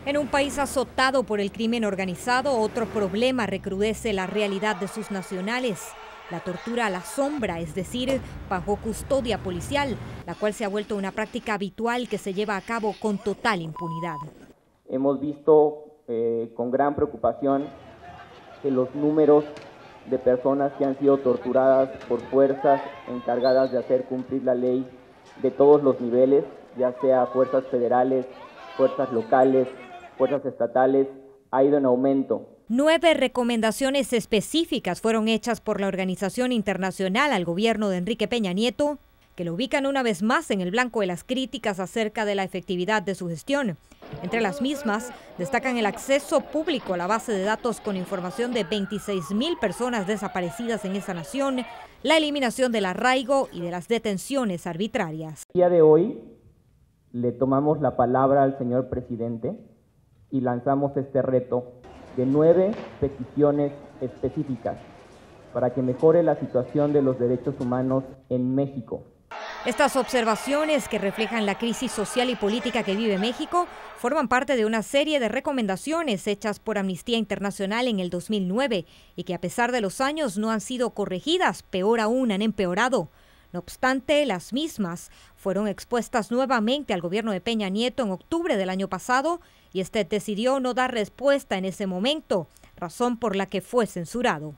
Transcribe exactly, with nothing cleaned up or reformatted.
En un país azotado por el crimen organizado, otro problema recrudece la realidad de sus nacionales. La tortura a la sombra, es decir, bajo custodia policial, la cual se ha vuelto una práctica habitual que se lleva a cabo con total impunidad. Hemos visto eh, con gran preocupación que los números de personas que han sido torturadas por fuerzas encargadas de hacer cumplir la ley de todos los niveles, ya sea fuerzas federales, fuerzas locales, fuerzas estatales, ha ido en aumento. Nueve recomendaciones específicas fueron hechas por la organización internacional al gobierno de Enrique Peña Nieto, que lo ubican una vez más en el blanco de las críticas acerca de la efectividad de su gestión. Entre las mismas, destacan el acceso público a la base de datos con información de veintiséis mil personas desaparecidas en esa nación, la eliminación del arraigo y de las detenciones arbitrarias. El día de hoy le tomamos la palabra al señor presidente y lanzamos este reto de nueve peticiones específicas para que mejore la situación de los derechos humanos en México. Estas observaciones, que reflejan la crisis social y política que vive México, forman parte de una serie de recomendaciones hechas por Amnistía Internacional en el dos mil nueve y que a pesar de los años no han sido corregidas, peor aún han empeorado. No obstante, las mismas fueron expuestas nuevamente al gobierno de Peña Nieto en octubre del año pasado y este decidió no dar respuesta en ese momento, razón por la que fue censurado.